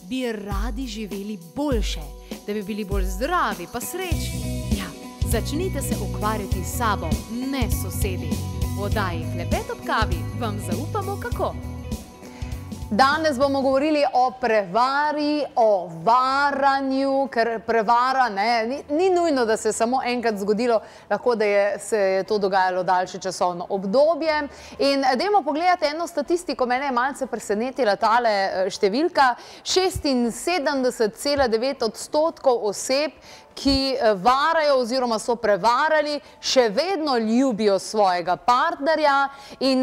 bi radi živeli boljše, da bi bili bolj zdravi pa srečni. Ja, začnite se ukvarjati s sabo, ne sosedi. V oddaji Klepet ob kavi vam zaupamo kako. Danes bomo govorili o prevari, o varanju, ker prevara ni nujno, da se je samo enkrat zgodilo, lahko da se je to dogajalo daljše časovno obdobje. In dajmo pogledati eno statistiko, mene je malce presenetila tale številka. 76,9% oseb, ki varajo oziroma so prevarali, še vedno ljubijo svojega partnerja in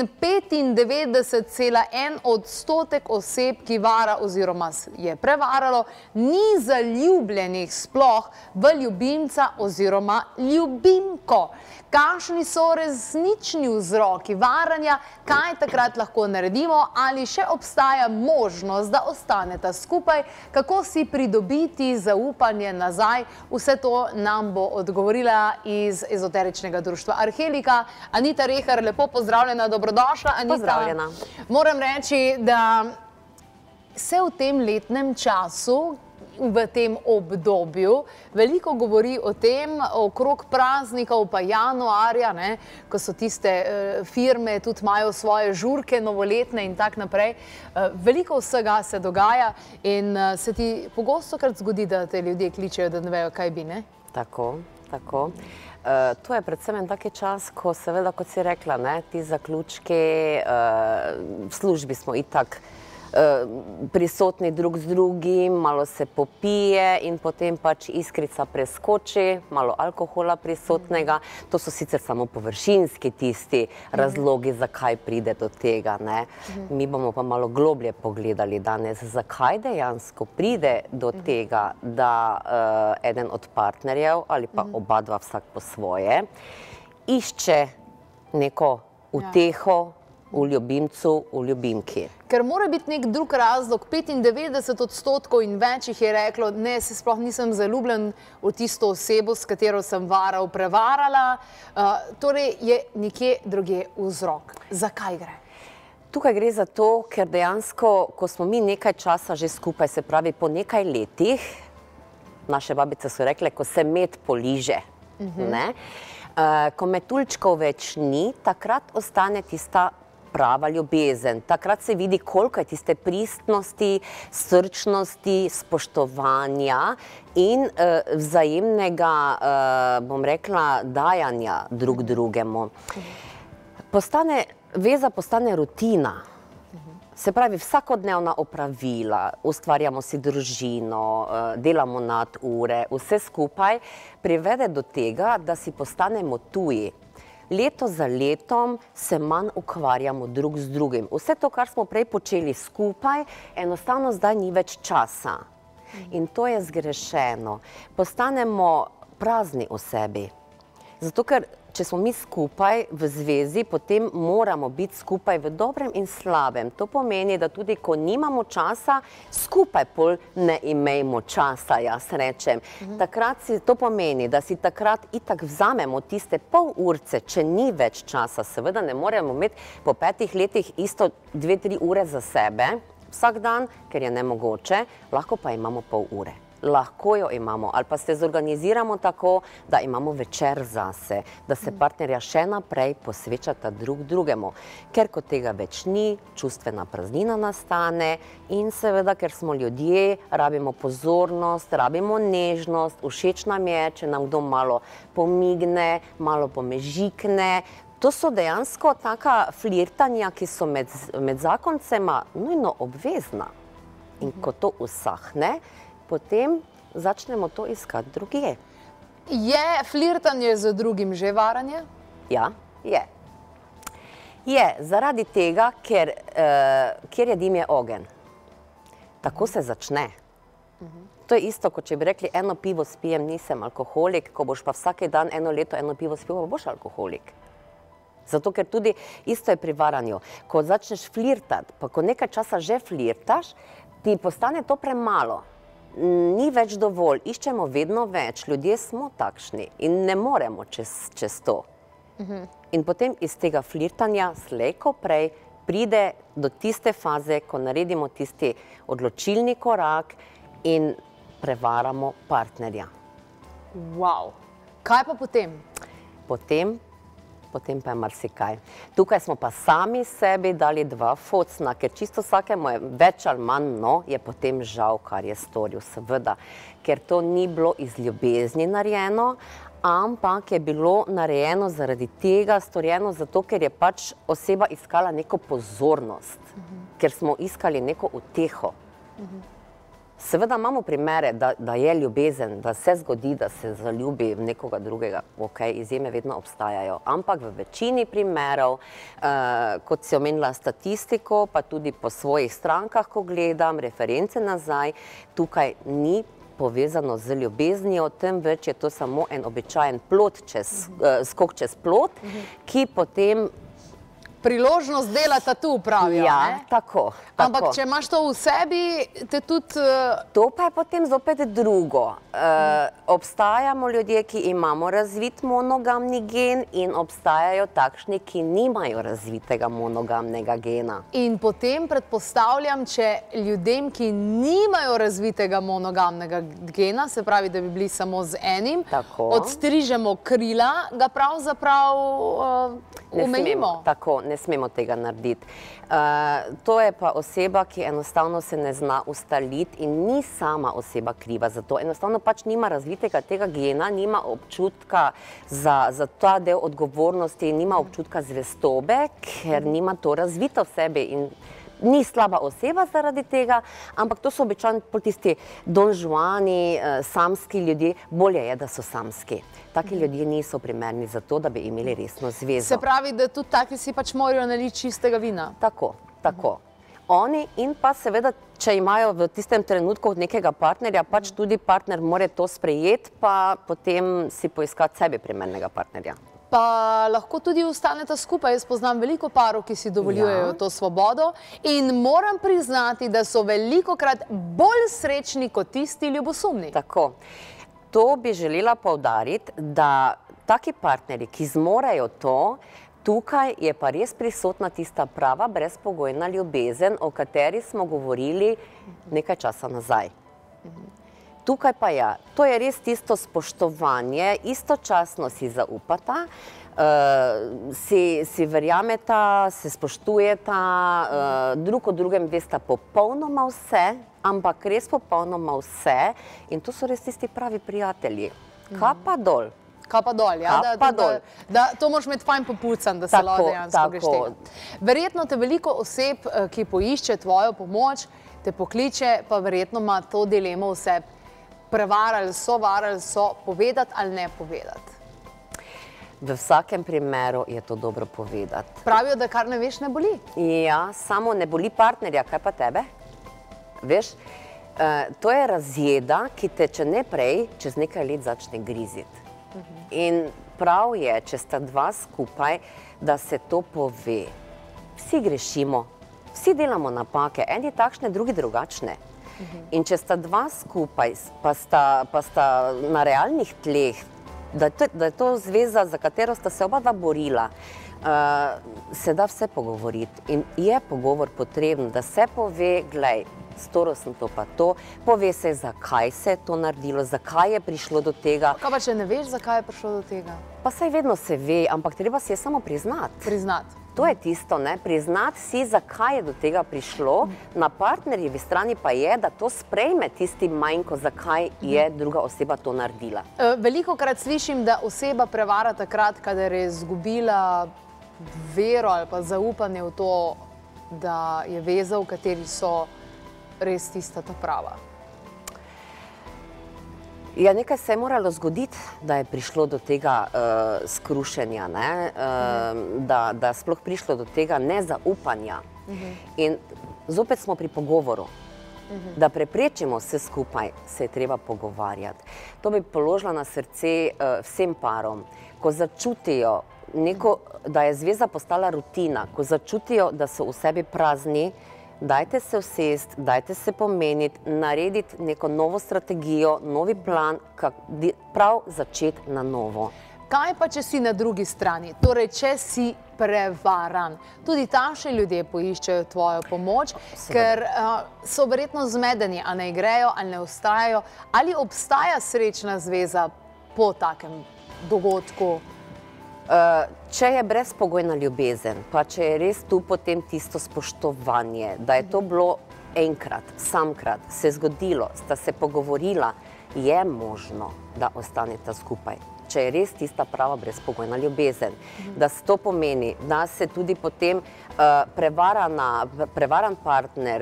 95,1% oseb, ki vara oziroma je prevaralo, ni zaljubljenih sploh v ljubimca oziroma ljubimko. Kakšni so resnični vzroki varanja, kaj takrat lahko naredimo, ali še obstaja možnost, da ostaneta skupaj, kako si pridobiti zaupanje nazaj. Vse to nam bo odgovorila iz ezoteričnega društva Arhelika. Anita Rehar, lepo pozdravljena, dobrodošla. Anita, pozdravljena. Moram reči, da se v tem letnem času, v tem obdobju, veliko govori o tem, okrog praznikov pa januarja, ko so tiste firme, tudi imajo svoje žurke novoletne in tak naprej. Veliko vsega se dogaja in se ti pogosto krat zgodi, da te ljudje kličejo, da ne vejo, kaj bi, ne? Tako, tako. To je predvsem en taki čas, ko seveda, kot si rekla, ti zaključki, v službi smo itak prisotni drug z drugim, malo se popije in potem pač iskrica preskoči, malo alkohola prisotnega. To so sicer samo površinski tisti razlogi, zakaj pride do tega. Mi bomo pa malo globlje pogledali danes, zakaj dejansko pride do tega, da eden od partnerjev ali pa oba dva vsak po svoje išče neko uteho v ljubimcu, v ljubimki. Ker mora biti nek drug razlog, 95% in več jih je reklo, ne, se sploh nisem zaljubljen v tisto osebo, s katero sem varal, prevarala. Torej je nekje drugje vzrok. Zakaj gre? Tukaj gre za to, ker dejansko, ko smo mi nekaj časa že skupaj, se pravi po nekaj letih, naše babice so rekle, ko se med poliže, ko metuljčkov več ni, takrat ostane tista prava ljubezen. Takrat se vidi, koliko je tiste pristnosti, srčnosti, spoštovanja in vzajemnega, bom rekla, dajanja drug drugemu. Veza postane rutina. Se pravi, vsakodnevna opravila, ustvarjamo si družino, delamo nadure, vse skupaj privede do tega, da si postanemo tuji. Leto za letom se manj ukvarjamo drug z drugim. Vse to, kar smo prej počeli skupaj, enostavno zdaj ni več časa. In to je zgrešeno. Postanemo prazni v sebi. Zato, ker če smo mi skupaj v zvezi, potem moramo biti skupaj v dobrem in slabem. To pomeni, da tudi ko nimamo časa, skupaj pol ne imejmo časa, jaz rečem. To pomeni, da si takrat itak vzamemo tiste pol urce, če ni več časa. Seveda ne moremo imeti po 5 letih isto 2-3 ure za sebe vsak dan, ker je nemogoče, lahko pa imamo pol ure. Lahko jo imamo, ali pa se zorganiziramo tako, da imamo večer zase, da se partnerja še naprej posvečata drug drugemu. Ker ko tega več ni, čustvena praznina nastane in seveda, ker smo ljudje, rabimo pozornost, rabimo nežnost, všeč nam je, če nam kdo malo pomigne, malo pomežikne. To so dejansko taka flirtanja, ki so med zakoncema nujno obvezna. In ko to usahne, potem začnemo to iskati drugje. Je flirtanje z drugim že varanje? Ja, je. Je, zaradi tega, ker je dim je ogenj. Tako se začne. To je isto, kot če bi rekli, eno pivo spijem, nisem alkoholik, ko boš pa vsak dan eno leto eno pivo spil, pa boš alkoholik. Zato, ker tudi isto je pri varanju. Ko začneš flirtati, pa ko nekaj časa že flirtaš, ti postane to premalo. Ni več dovolj, iščemo vedno več, ljudje smo takšni in ne moremo čez to. In potem iz tega flirtanja slej ko prej pride do tiste faze, ko naredimo tisti odločilni korak in prevaramo partnerja. Wow. Kaj pa potem? Potem pa je marsikaj. Tukaj smo pa sami sebi dali dva focna, ker čisto vsakemu je več ali manj, je potem žal, kar je storil, seveda. Ker to ni bilo iz ljubezni narejeno, ampak je bilo narejeno zaradi tega, storjeno zato, ker je pač oseba iskala neko pozornost, ker smo iskali neko uteho. Seveda imamo primere, da je ljubezen, da se zgodi, da se zaljubi v nekoga drugega, izjeme vedno obstajajo, ampak v večini primerov, kot si omenila statistiko, pa tudi po svojih strankah, ko gledam, reference nazaj, tukaj ni povezano z ljubeznijo, temveč je to samo en običajen skok čez plot, ki potem priložnost dela tatu pravijo, ne? Ja, tako. Ampak če imaš to v sebi, te tudi... To pa je potem zopet drugo. Obstajamo ljudje, ki imamo razvit monogamni gen in obstajajo takšni, ki nimajo razvitega monogamnega gena. In potem predpostavljam, če ljudem, ki nimajo razvitega monogamnega gena, se pravi, da bi bili samo z enim, odstrižemo krila, ga pravzaprav omejimo. Tako, ne smemo tega narediti. To je pa oseba, ki enostavno se ne zna ustaliti in ni sama oseba kriva za to. Enostavno pač nima razvitega tega gena, nima občutka za ta del odgovornosti, nima občutka zvestobe, ker nima to razvito v sebi in ni slaba oseba zaradi tega, ampak to so običajno tisti donžuani, samski ljudje. Bolje je, da so samski. Taki ljudje niso primerni za to, da bi imeli resno zvezo. Se pravi, da tudi taki si pač morajo naliti čistega vina? Tako, tako. Oni in pa seveda, če imajo v tistem trenutku nekega partnerja, pač tudi partner more to sprejeti, pa potem si poiskati sebi primernega partnerja. Pa lahko tudi ostaneta skupaj. Jaz poznam veliko parov, ki si dovoljujejo to svobodo in moram priznati, da so velikokrat bolj srečni kot tisti ljubosumni. Tako. To bi želela poudariti, da taki partnerji, ki zmorejo to, tukaj je pa res prisotna tista prava brezpogojna ljubezen, o kateri smo govorili nekaj časa nazaj. Tukaj pa je, to je res tisto spoštovanje, istočasno si zaupata, si verjameta, se spoštujeta, drug o drugem vesta popolnoma vse, ampak res popolnoma vse in to so res tisti pravi prijatelji. Kaj pa dol? Kaj pa dol, ja? To moraš imeti fajn popucan, da se lahko dejansko greš tega. Verjetno te veliko oseb, ki poišče tvojo pomoč, te pokliče, pa verjetno ima to dilemo vse. Prevarali so, povedati ali ne povedati? V vsakem primeru je to dobro povedati. Pravijo, da kar ne veš, ne boli? Ja, samo ne boli partnerja, kaj pa tebe? Veš, to je razjeda, ki te, če ne prej, čez nekaj let začne griziti. In prav je, če sta dva skupaj, da se to pove. Vsi grešimo, vsi delamo napake, eni takšne, drugi drugačne. In če sta dva skupaj, pa sta na realnih tleh, da je to zveza, za katero sta se oba dva borila, se da vse pogovoriti. In je pogovor potreben, da se pove, glej, storil sem to pa to, pove se, zakaj se je to naredilo, zakaj je prišlo do tega. Kaj pa, če ne veš, zakaj je prišlo do tega? Pa saj vedno se ve, ampak treba si je samo priznati. Priznati. To je tisto, ne? Priznati si, zakaj je do tega prišlo, na partnerjevi strani pa je, da to sprejme tisti manjko, zakaj je druga oseba to naredila. Velikokrat slišim, da oseba prevara takrat, kadar je izgubila vero ali pa zaupanje v to, da je veza, v kateri so res tista ta prava. Ja, nekaj se je moralo zgoditi, da je prišlo do tega skrušenja, da je sploh prišlo do tega nezaupanja. In zopet smo pri pogovoru. Da preprečimo vse skupaj, se je treba pogovarjati. To bi položila na srce vsem parom, ko začutijo, da je zveza postala rutina, ko začutijo, da so v sebi prazni, dajte se usesti, dajte se pomeniti, narediti neko novo strategijo, novi plan, prav začeti na novo. Kaj pa, če si na drugi strani? Torej, če si prevaran. Tudi takšni ljudje poiščejo tvojo pomoč, ker so verjetno zmedeni, a ne grejo, ali ne ustrajajo, ali obstaja srečna zveza po takem dogodku? Če je brezpogojna ljubezen, pa če je res tu potem tisto spoštovanje, da je to bilo enkrat, samkrat, se zgodilo, sta se pogovorila, je možno, da ostaneta skupaj. Če je res tista prava brezpogojna ljubezen. Da to pomeni, da se tudi potem prevaran partner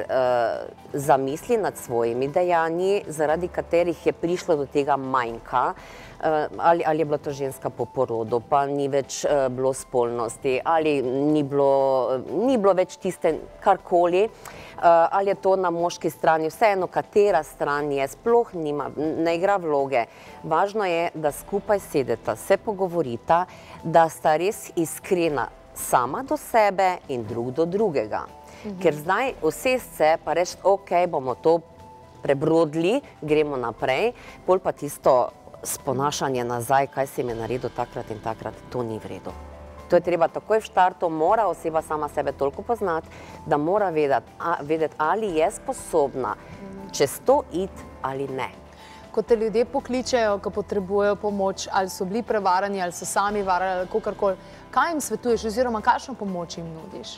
zamisli nad svojimi dejanji, zaradi katerih je prišlo do tega manjka, ali je bila to ženska po porodu, pa ni več bilo spolnosti, ali ni bilo več tiste karkoli, ali je to na moški strani, vseeno katera stran je, sploh ne igra vloge. Važno je, da skupaj sedeta, se pogovorita, da sta res iskrena sama do sebe in drug do drugega. Ker zdaj usesti se pa reči, ok, bomo to prebrodili, gremo naprej, pol pa tisto sponašanje nazaj, kaj si mi je naredil takrat in takrat, to ni v redu. To je treba takoj v štartu, mora oseba sama sebe toliko poznati, da mora vedeti, ali je sposobna čez to iti ali ne. Ko te ljudje pokličejo, ko potrebujejo pomoč, ali so bili prevarani, ali so sami varali, ali kakorkoli, kaj jim svetuješ oziroma kakšno pomoč jim nudiš?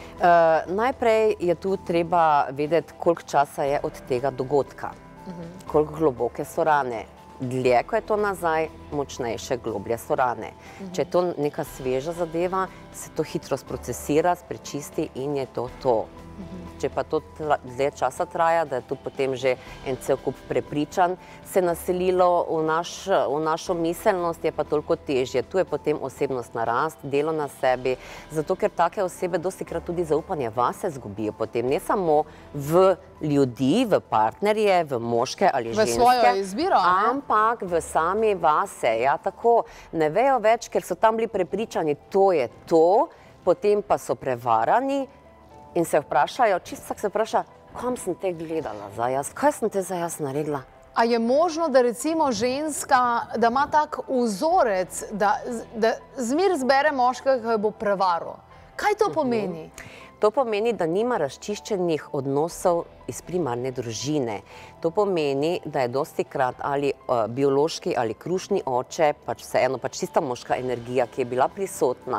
Najprej je tu treba vedeti, koliko časa je od tega dogodka, koliko globoke so rane. Dlje, ko je to nazaj, močnejše, globlje so rane. Če je to neka sveža zadeva, se to hitro sprocesira, sprečisti in je to to. Če pa to dlje časa traja, da je tu potem že en cel kup prepričanj se naselilo v našo miselnost, je pa toliko težje. Tu je potem osebnostna rast, delo na sebi, zato ker take osebe dostikrat tudi zaupanje vase zgubijo potem, ne samo v ljudi, v partnerje, v moške ali ženske. V svojo izbiro, ne? Ampak v sami vase, ja, tako. Ne vejo več, ker so tam bili prepričani, to je to, potem pa so prevarani, in se vprašajo, čisto vsak se vpraša, kam sem te gledala za jaz, kaj sem te za jaz naredila? A je možno, da recimo ženska, da ima tak vzorec, da zmer zbere moškega, ki bo prevaral? Kaj to pomeni? To pomeni, da nima razčiščenih odnosov iz primarne družine. To pomeni, da je dostikrat ali biološki ali krušni oče, pač vseeno, pač tista moška energija, ki je bila prisotna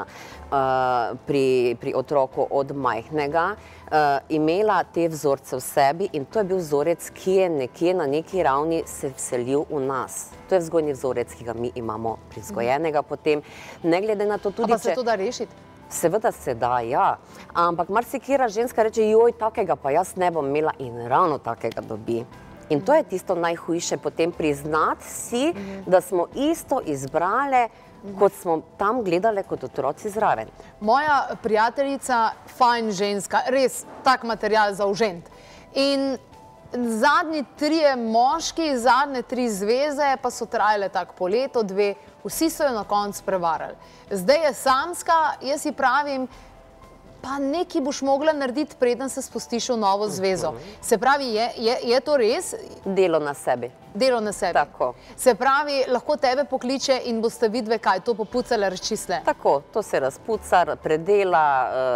pri otroku od majhnega, imela te vzorce v sebi in to je bil vzorec, ki je nekje na neki ravni se vselil v nas. To je vzgojni vzorec, ki ga mi imamo prizgojenega potem. Ne glede na to tudi, pa se to da rešiti? Seveda se da, ja. Ampak marsikera ženska reče, joj, takega pa jaz ne bom imela in ravno takega dobi. In to je tisto najhujše, potem priznati si, da smo isto izbrale, kot smo tam gledale kot otroci zraven. Moja prijateljica, fajn ženska, res tak material za užent. In zadnji 3 moški, zadnje 3 zveze pa so trajale tako po leto, 2, vsi so jo na koncu prevarali. Zdaj je samska, jaz si pravim, pa nekaj boš mogla narediti, preden se spustiš v novo zvezo. Se pravi, je to res? Delo na sebi. Delo na sebi. Tako. Se pravi, lahko tebe pokliče in boste vidve kaj, to popucale, razčistle? Tako, to se razpuca, predela,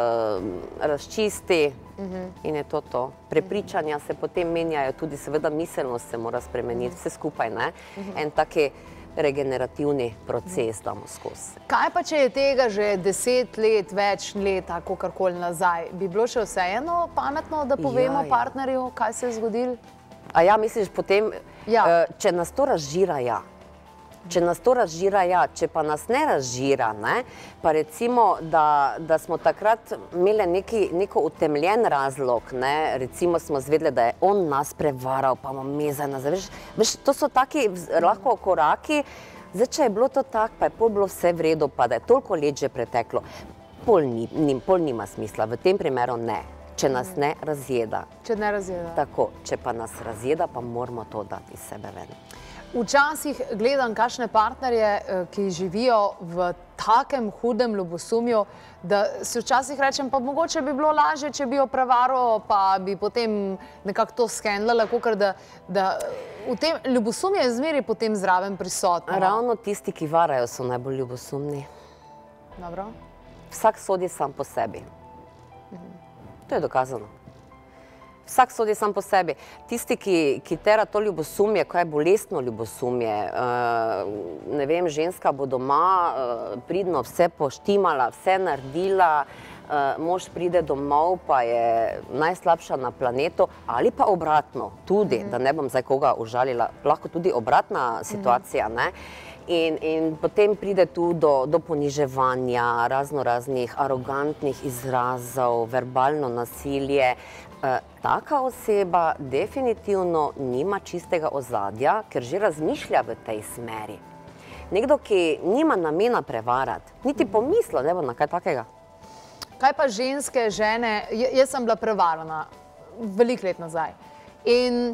razčisti in je to to. Prepričanja se potem menjajo, tudi seveda miselnost se mora spremeniti, vse skupaj, ne? En taki regenerativni proces damo skozi. Kaj pa, če je tega že 10 let, več let, kakorkoli nazaj? Bi bilo še vseeno pametno, da povemo partnerju, kaj se je zgodilo? A ja, misliš potem, če nas to razžira, ja. Če nas to razžira, ja. Če pa nas ne razžira, ne, pa recimo, da smo takrat imeli neko utemeljen razlog, ne, recimo smo zvedeli, da je on nas prevaral, pa imamo me zdaj nazaj. Veš, to so taki lahko koraki, zdaj, če je bilo to tako, pa je pol bilo vse v redu, pa da je toliko let že preteklo, pol nima smisla, v tem primeru ne. Če nas ne razjeda. Če ne razjeda. Tako, če pa nas razjeda, pa moramo to dati iz sebe ven. Včasih gledam kakšne partnerje, ki živijo v takem hudem ljubosumju, da si včasih rečem, pa mogoče bi bilo lažje, če bi jo prevaral, pa bi potem nekako to shendlala, kakor da v tem ljubosumju je zmeri potem zraven prisotno. Ravno tisti, ki varajo, so najbolj ljubosumni. Dobro. Vsak sodi sam po sebi. To je dokazano. Vsak sodi sam po sebi. Tisti, ki tera to ljubosumje, kaj je bolestno ljubosumje, ne vem, ženska bo doma pridno vse poštimala, vse naredila, mož pride domov, pa je najslabša na planetu, ali pa obratno, tudi, da ne bom zdaj koga užalila, lahko tudi obratna situacija, ne? In potem pride tu do poniževanja, raznih arogantnih izrazov, verbalno nasilje. Taka oseba definitivno nima čistega ozadja, ker že razmišlja v tej smeri. Nekdo, ki nima namena prevarati, niti pomisla ne bo na kaj takega. Kaj pa ženske, žene? Jaz sem bila prevarana veliko let nazaj. In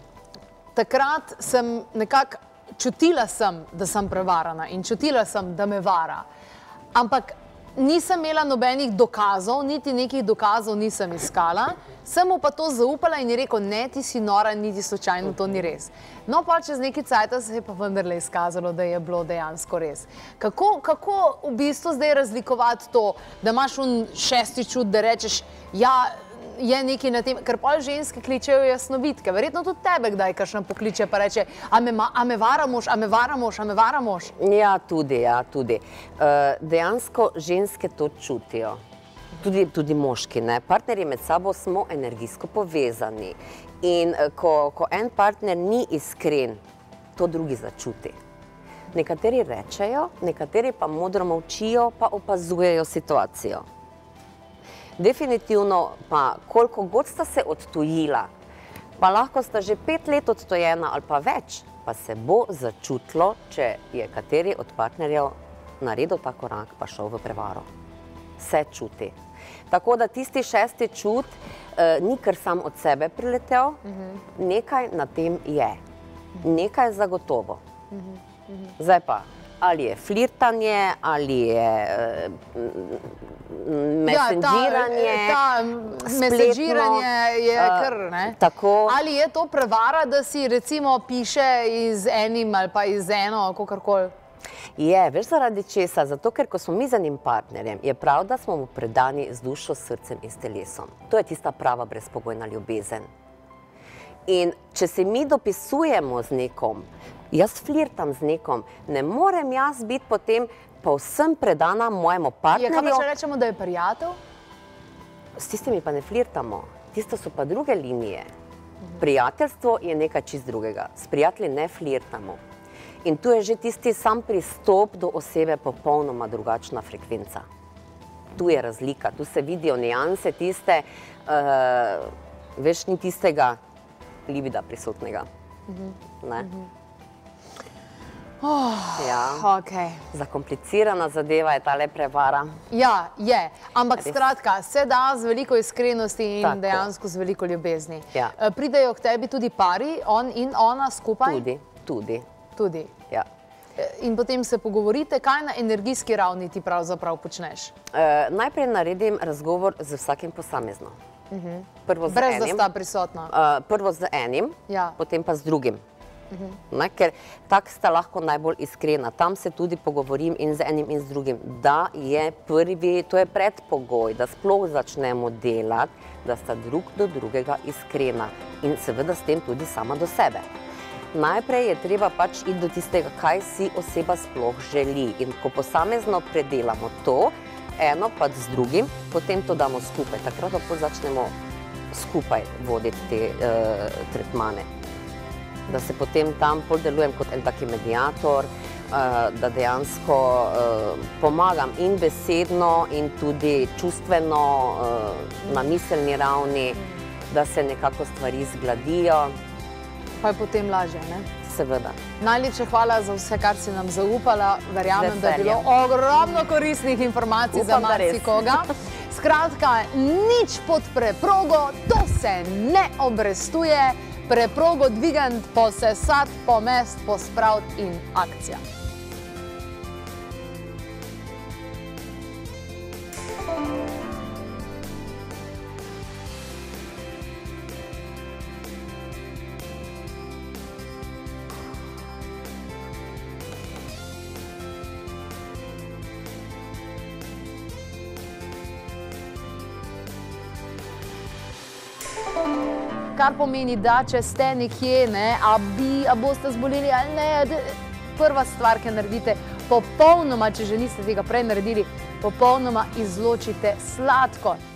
takrat sem nekako čutila sem, da sem prevarana in čutila sem, da me vara. Ampak nisem imela nobenih dokazov, niti nekih dokazov nisem iskala, sem mu pa to zaupala in je rekel, ne, ti si nora, niti slučajno to ni res. No, pa čez neki cajt se je pa vendarle izkazalo, da je bilo dejansko res. Kako v bistvu zdaj razlikovati to, da imaš šesti čut, da rečeš, ja, je nekaj na tem, ker pol ženske kličejo jasnovidke. Verjetno tudi tebe kdaj kakšna pokliče pa reče, a me vara mož, a me vara mož, a me vara mož. Ja, tudi. Dejansko ženske to čutijo. Tudi moški, ne. Partnerji med sabo smo energijsko povezani. In ko en partner ni iskren, to drugi začuti. Nekateri rečejo, nekateri pa modro molčijo, pa opazujejo situacijo. Definitivno pa, koliko god sta se odtujila, pa lahko sta že 5 let odtojena ali pa več, pa se bo začutilo, če je kateri od partnerjev naredil ta korak pa šel v prevaro. Se čuti. Tako da tisti šesti čut ni kar sam od sebe priletel, nekaj na tem je. Nekaj zagotovo. Zdaj pa, ali je flirtanje, ali je messenžiranje, messenžiranje je kar, ne? Tako. Ali je to prevara, da si recimo piše z enim ali pa z eno, kakorkoli? Je, veš zaradi česa? Zato, ker ko smo mi z enim partnerjem, je prav, da smo mu predani z dušo, srcem in s telesom. To je tista prava brezpogojna ljubezen. In če se mi dopisujemo z nekom, jaz flirtam z nekom, ne morem jaz biti potem povsem predana mojemu partnerju. Kaj pa če rečemo, da je prijatelj? S tistimi pa ne flirtamo. Tisto so pa druge linije. Prijateljstvo je nekaj čist drugega. S prijatelji ne flirtamo. In tu je že tisti sam pristop do osebe popolnoma drugačna frekvenca. Tu je razlika, tu se vidijo nianse tiste, veš, ni tistega libida prisotnega. Ne? Zakomplicirana zadeva je tale prevara. Ja, je. Ampak skratka, se da z veliko iskrenosti in dejansko z veliko ljubezni. Pridejo k tebi tudi pari, on in ona skupaj? Tudi. Tudi? Ja. In potem se pogovorite, kaj na energijski ravni ti pravzaprav počneš? Najprej naredim razgovor z vsakim posamezno. Brez da sta prisotna? Prvo z enim, potem pa z drugim. Ker tak sta lahko najbolj iskrena. Tam se tudi pogovorim in z enim in z drugim, da je prvi, to je predpogoj, da sploh začnemo delati, da sta drug do drugega iskrena in seveda s tem tudi sama do sebe. Najprej je treba pač iti do tistega, kaj si oseba sploh želi. In ko posamezno predelamo to, eno pa z drugim, potem to damo skupaj. Takrat pa začnemo skupaj voditi te tretmane. Da se potem tam delujem kot en taki mediator, da dejansko pomagam in besedno, in tudi čustveno, na miselni ravni, da se nekako stvari zgladijo. Pa je potem lažje, ne? Seveda. Najlepša hvala za vse, kar si nam zaupala. Verjamem, da je bilo ogromno koristnih informacij za marsikoga. Skratka, nič pod preprogo, to se ne obrestuje. preprogo dvigant, posesat, pomest, pospravt in akcija. Kar pomeni, da če ste nekje, a boste zboleli ali ne, prva stvar, ki naredite, popolnoma, če že niste tega prej naredili, popolnoma izločite sladkor.